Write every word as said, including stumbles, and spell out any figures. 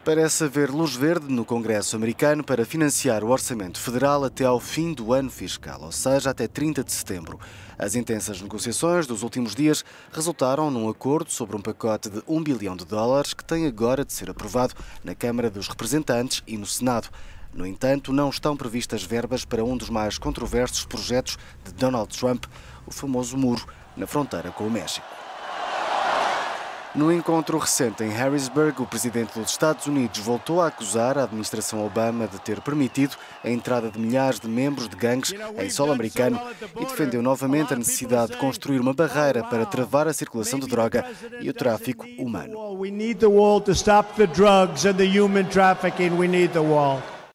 Parece haver luz verde no Congresso americano para financiar o orçamento federal até ao fim do ano fiscal, ou seja, até trinta de setembro. As intensas negociações dos últimos dias resultaram num acordo sobre um pacote de um bilhão de dólares que tem agora de ser aprovado na Câmara dos Representantes e no Senado. No entanto, não estão previstas verbas para um dos mais controversos projetos de Donald Trump, o famoso muro na fronteira com o México. No encontro recente em Harrisburg, o presidente dos Estados Unidos voltou a acusar a administração Obama de ter permitido a entrada de milhares de membros de gangues em solo americano e defendeu novamente a necessidade de construir uma barreira para travar a circulação de droga e o tráfico humano. We need the wall to stop the drugs and the human trafficking. We need the wall.